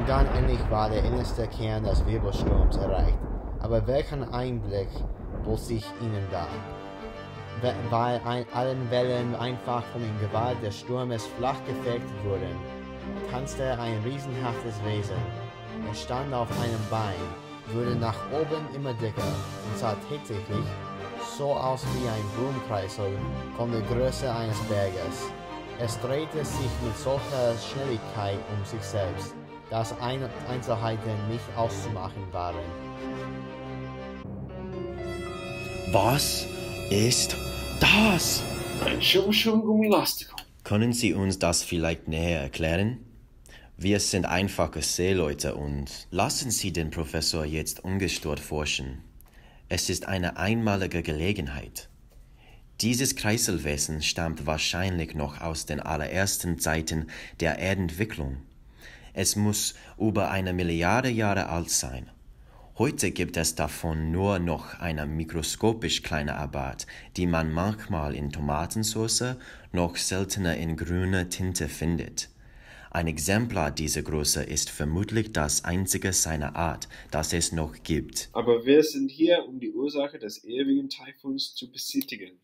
Und dann endlich war der innerste Kern des Wirbelsturms erreicht. Aber welchen Einblick bot sich ihnen da? Weil allen Wellen einfach von der Gewalt des Sturmes flach gefegt wurden, tanzte ein riesenhaftes Wesen. Es stand auf einem Bein, wurde nach oben immer dicker und sah tatsächlich so aus wie ein Blumenkreisel von der Größe eines Berges. Es drehte sich mit solcher Schnelligkeit um sich selbst, dass Einzelheiten nicht auszumachen waren. Was ist das? Ein Schum-Schum-Gummilastikum. Können Sie uns das vielleicht näher erklären? Wir sind einfache Seeleute und lassen Sie den Professor jetzt ungestört forschen. Es ist eine einmalige Gelegenheit. Dieses Kreiselwesen stammt wahrscheinlich noch aus den allerersten Zeiten der Erdentwicklung. Es muss über 1 Milliarde Jahre alt sein. Heute gibt es davon nur noch eine mikroskopisch kleine Art, die man manchmal in Tomatensauce, noch seltener in grüner Tinte findet. Ein Exemplar dieser Größe ist vermutlich das einzige seiner Art, das es noch gibt. Aber wir sind hier, um die Ursache des ewigen Taifuns zu beseitigen.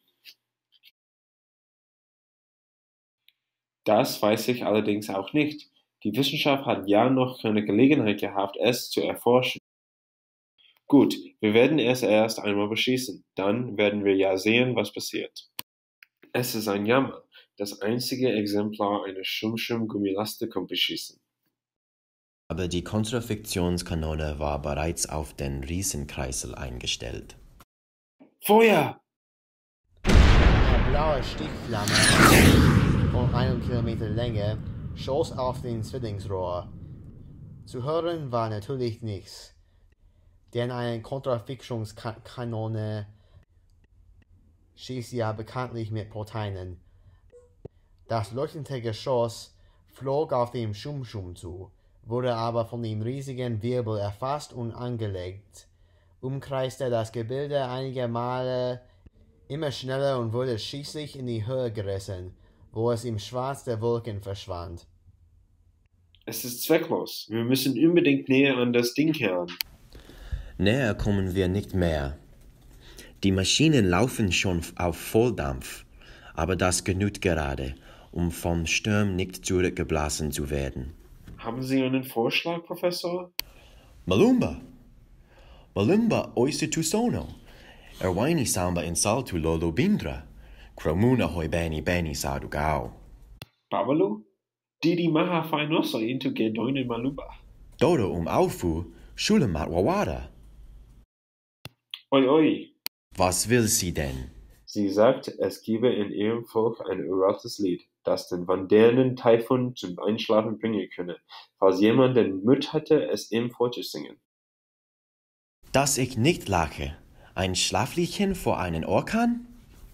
Das weiß ich allerdings auch nicht. Die Wissenschaft hat ja noch keine Gelegenheit gehabt, es zu erforschen. Gut, wir werden es erst einmal beschießen. Dann werden wir ja sehen, was passiert. Es ist ein Jammer, das einzige Exemplar eines Schum-Schum-Gummilastikum beschießen. Aber die Kontrafiktionskanone war bereits auf den Riesenkreisel eingestellt. Feuer! Eine blaue Stichflamme von 1 Kilometer Länge schoss auf den Zwillingsrohr. Zu hören war natürlich nichts, denn eine Kontrafiktionskanone schießt ja bekanntlich mit Proteinen. Das leuchtende Geschoss flog auf dem Schum-Schum zu, wurde aber von dem riesigen Wirbel erfasst und angelegt, umkreiste das Gebilde einige Male immer schneller und wurde schließlich in die Höhe gerissen, wo es im Schwarz der Wolken verschwand. Es ist zwecklos. Wir müssen unbedingt näher an das Ding heran. Näher kommen wir nicht mehr. Die Maschinen laufen schon auf Volldampf, aber das genügt gerade, um vom Sturm nicht zurückgeblasen zu werden. Haben Sie einen Vorschlag, Professor? Malumba! Malumba oise tu sono. Erwaini samba in saltu lolo bindra. Cromuna hoi beni sadu gao. Babalu? Didi maha fainoso into gedoine malumba. Dodo aufu, schulemat wawada. Oi, oi. Was will sie denn? Sie sagt, es gebe in ihrem Volk ein uraltes Lied, das den wandernden Taifun zum Einschlafen bringen könne, falls jemand den Mut hatte, es ihm vorzusingen. Dass ich nicht lache. Ein Schlafliedchen vor einen Orkan?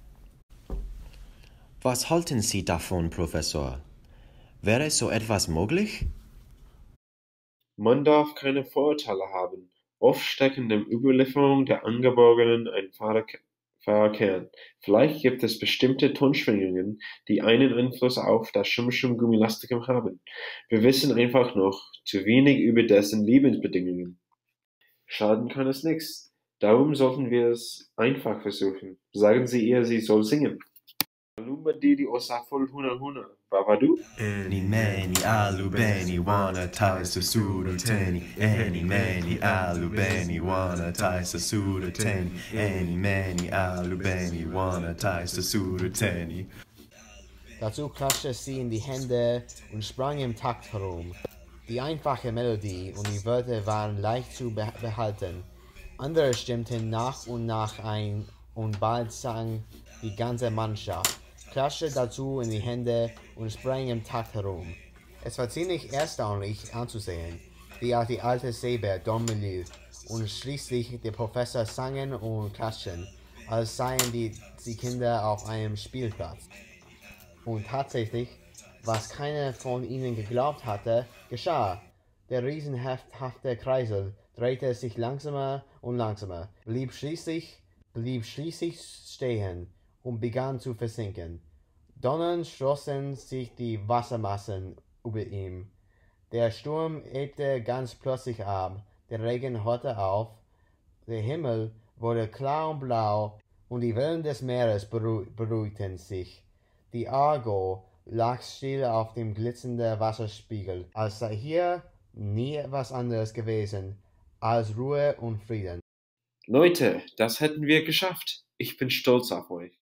Was halten Sie davon, Professor? Wäre so etwas möglich? Man darf keine Vorurteile haben. Oft stecken in der Überlieferung der Angeborenen ein wahrer Kern. Vielleicht gibt es bestimmte Tonschwingungen, die einen Einfluss auf das Schum-Schum-Gummilastikum haben. Wir wissen einfach noch zu wenig über dessen Lebensbedingungen. Schaden kann es nichts. Darum sollten wir es einfach versuchen. Sagen Sie ihr, sie soll singen. Malumba Didi Osafol Huna Huna. Babadu? Eni meni alu beni wana tai sasura teni. Eni meni alu beni wana tai sasura teni. Eni meni alu beni wana tai sasura teni. Dazu klatschte sie in die Hände und sprang im Takt herum. Die einfache Melodie und die Wörter waren leicht zu behalten. Andere stimmten nach und nach ein und bald sang die ganze Mannschaft, klatschte dazu in die Hände und sprang im Takt herum. Es war ziemlich erstaunlich anzusehen, wie auch die alte Seebär Don Melil und schließlich der Professor sangen und klatschten, als seien die Kinder auf einem Spielplatz. Und tatsächlich, was keiner von ihnen geglaubt hatte, geschah. Der riesenhafte Kreisel drehte sich langsamer und langsamer, blieb schließlich stehen und begann zu versinken. Donnernd schlossen sich die Wassermassen über ihm. Der Sturm ebte ganz plötzlich ab, der Regen hörte auf, der Himmel wurde klar und blau und die Wellen des Meeres beruhigten sich. Die Argo lag still auf dem glitzernden Wasserspiegel, als sei hier nie etwas anderes gewesen als Ruhe und Frieden. Leute, das hätten wir geschafft. Ich bin stolz auf euch.